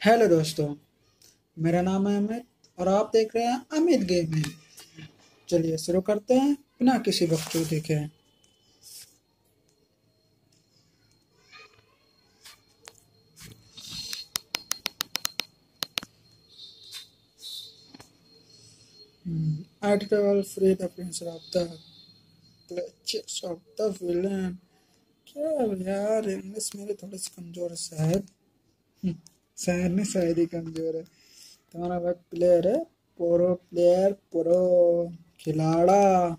Hello दोस्तों, मेरा नाम है अमित और आप देख रहे हैं अमित गेमिंग। चलिए शुरू करते हैं बिना किसी बकचोदी के। Editor free the prince of the clutches of the villain। क्या यार, इंग्लिश मेरी थोड़ी सी कमजोर है शायद। शायद नहीं, शायद ही कमजोर है। तुम्हारा वेब प्लेयर है, प्रो खिलाड़ा।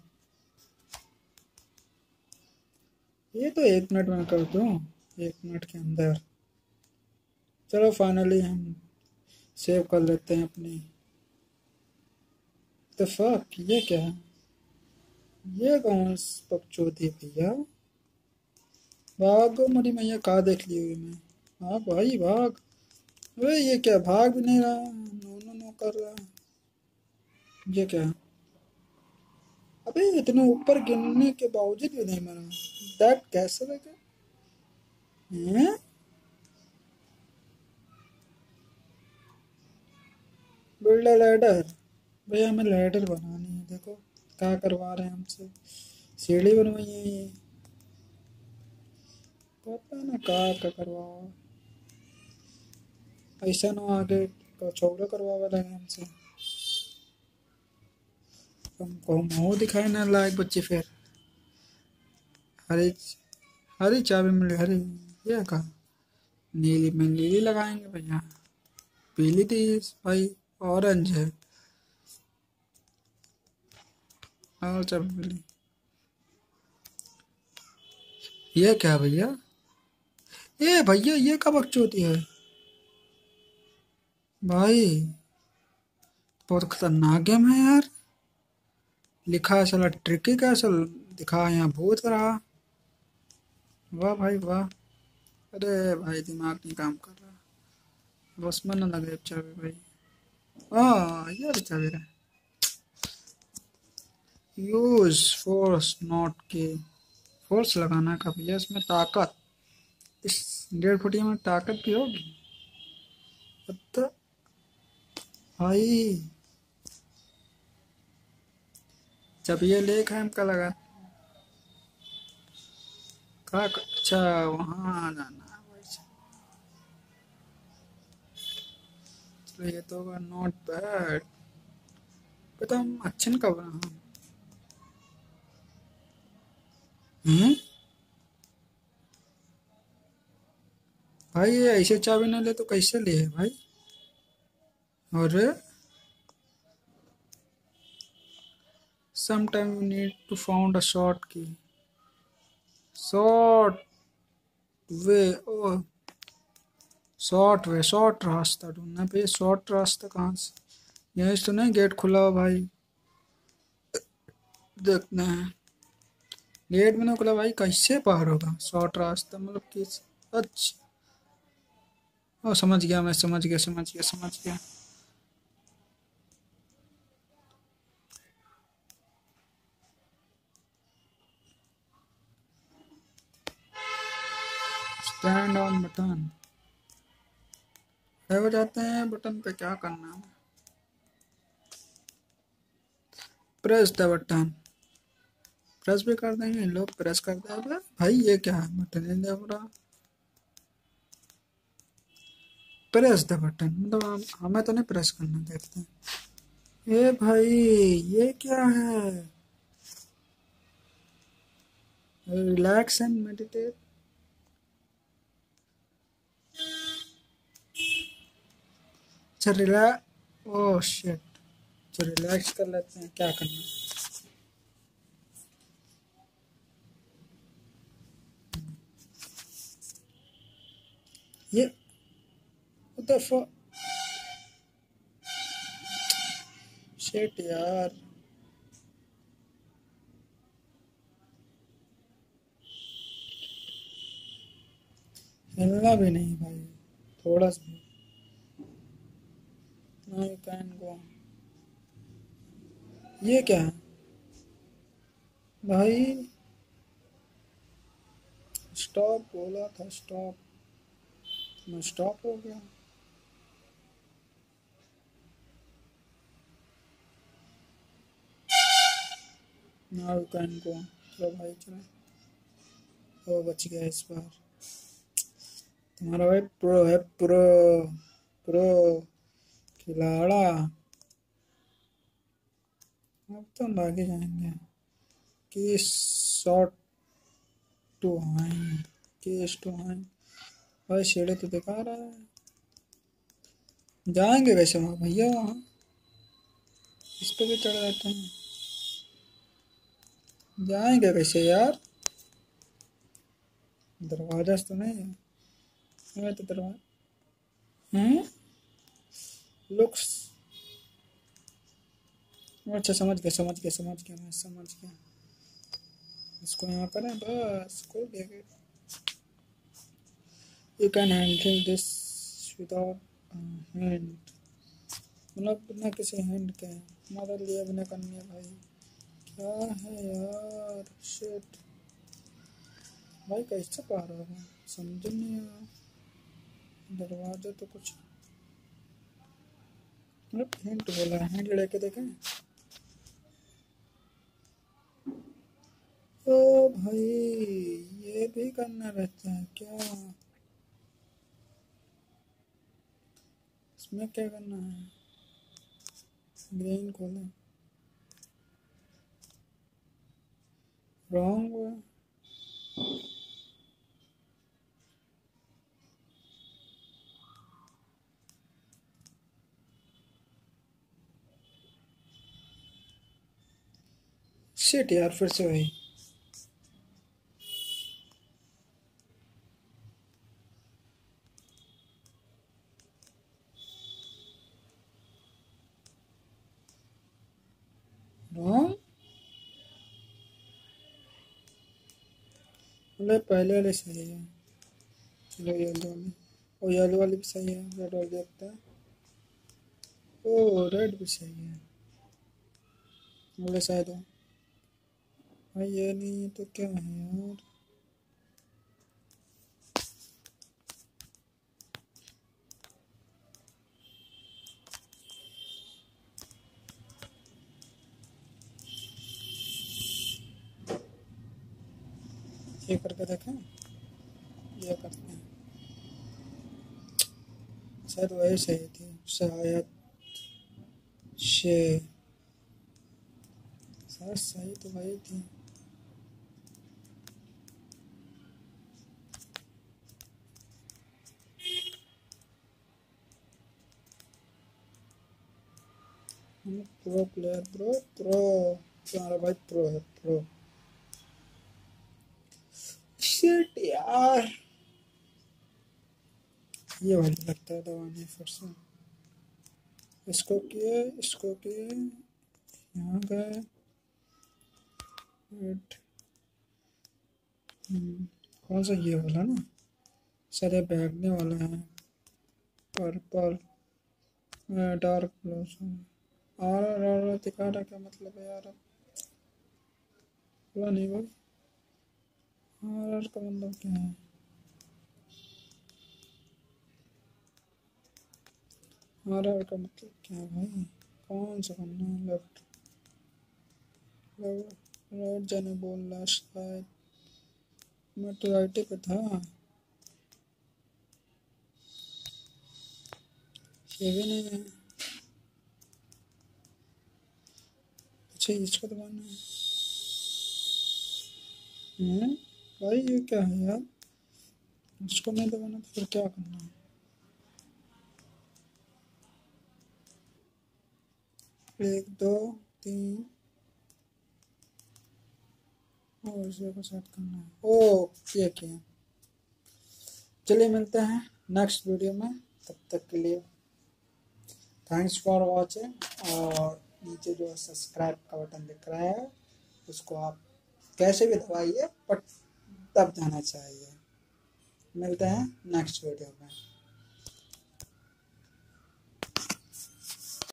ये तो 1 मिनट में कर दूं, 1 मिनट के अंदर। चलो फाइनली हम सेव कर लेते हैं अपनी। द फक, ये क्या है? ये कौन बकचोदी भैया? भागो मरी मैया, कहाँ देख ली हुई मैं। भाग भाई भाग। अरे ये क्या, भाग भी नहीं रहा, नो नो नो कर रहा। ये क्या? अबे इतने ऊपर गिरने के बावजूद भी नहीं मरा। दैट कैसे लगा? हैं? Build ladder. भैया हमें लैडर बनानी है, देखो क्या करवा रहे हैं हमसे। सीढ़ी बनवाई है ये, पता ना क्या करवाओ। ऐसा ना आगे चौड़ा करवावा लगे हमसे। तुमको मुंह दिखाई ना लायक बच्चे फिर। हरी हरी चाबी मिली, हरी। ये कहा, नीली में नीली लगाएंगे भैया। पीली थी भाई, ऑरेंज है। और चाबी मिली। ये क्या भैया? ये भैया ये कब बकचोदी है भाई? बहुत खतरनाक गेम है यार। लिखा है साला ट्रिकी का, असल दिखा है यहाँ भूत रहा। वाह भाई वाह। अरे भाई दिमाग नहीं काम कर रहा। बस मन न लगे चाबी भाई। यार चाबी रहा। यूज फोर्स नॉट के। फोर्स लगाना का भैया, इसमें ताकत। इस 1.5 फुटिया में ताकत भी होगी। तो भाई जब ये लेख है हमका लगा का। अच्छा, वहाँ जाना है भाई। चलो ये तो होगा नॉट बैड। पता हम अच्छे कब रहा हैं भाई? ये ऐसे चाबी ना ले तो कैसे ले भाई? और sometime you need to found a short key, short way. ओ, शॉर्ट रास्ता ढूंढना पे। शॉर्ट रास्ता कहाँ से? यहीं से तो नहीं गेट खुला हो भाई? देखना है। गेट में नहीं खुला भाई, कैसे पार होगा? शॉर्ट रास्ता मतलब किस? अच्छा, ओ समझ गया मैं, समझ गया। स्टैंड ऑन बटन हो जाते हैं। बटन पे क्या करना है? Press the button. प्रेस भी कर देंगे लोग, प्रेस कर दे। अबे भाई ये क्या है, बटन ही नहीं दब रहा। प्रेस द बटन मतलब हमें तो नहीं प्रेस करना, देखते हैं। ए भाई, ये क्या है? Relax and meditate. अच्छा ओह शिट। अच्छा रिलैक्स कर लेते हैं, क्या करना है? ये दफा। शिट यार। हिलना भी नहीं भाई, थोड़ा सा। No you can go. ये क्या है भाई? स्टॉप बोला था, स्टॉप। मैं स्टॉप हो गया। Now can go. चलो भाई चलो। ओ बच गया इस बार। तुम्हारा भाई प्रो है, प्रो प्रो खिलाड़ा। अब तो हम आगे जाएंगे। Key shot too high, case too high. भाई शेड़े तो दिखा रहा है। जाएंगे वैसे वहाँ भैया, वहाँ इस पे भी चढ़ जाते हैं। जाएंगे कैसे यार? दरवाजा तो नहीं है। मैं तो दरवाजा लुक्स। अच्छा समझ गया समझ गया समझ गया, मैं समझ गया। इसको यहाँ करें बस, खोल दिया gate. You can handle this without hand, मतलब बिना किसी हैंड के। हमारे लिए बिना करने भाई। क्या है यार? शिट भाई कैसे पार हो रहा है, समझ नहीं आया। दरवाजा तो कुछ मतलब हिंट बोला है, हैंड लेके देखें। ओ भाई ये भी करना रहता है क्या? इसमें क्या करना है? ग्रीन खोलें। रॉन्ग हुआ। शिट यार फिर से वही। रॉन्ग मतलब पहले वाले सही है। चलो येलो वाली, और येलो वाली भी सही है। रेड वाली देखते हैं। ओ रेड भी सही है। बोले शायद हो। भाई ये नहीं तो क्या है यार? ये करके देखें। ये करते हैं। शायद वही सही थी, शायद शे शायद सही तो वही थी। Pro player, pro pro. तुम्हारा भाई प्रो है, प्रो। शिट यार, ये वाली लगता है दबाने फिर से। इसको किए, यहाँ गए। वेट, कौन सा ये वाला ना? शायद ये बैगने वाला है। Purple, dark blue. और दिखा रहा, क्या मतलब है यार? बोला नहीं भाई। और का मतलब क्या है? और का मतलब क्या है भाई? कौन सा करना है? लेफ्ट, राइट जाने बोल रहा शायद। मैं तो राइट पे था। ये भी नहीं है। अच्छा इसको दबाना है। भाई ये क्या है यार? इसको नहीं दबाना तो फिर क्या करना है? एक दो तीन, और इसे को सेट करना है। ओ ये किया। चलिए मिलते हैं नेक्स्ट वीडियो में, तब तक के लिए थैंक्स फॉर वॉचिंग। और नीचे जो सब्सक्राइब का बटन दिख रहा है उसको आप कैसे भी दबाइए, बट तब जाना चाहिए। मिलते हैं नेक्स्ट वीडियो में।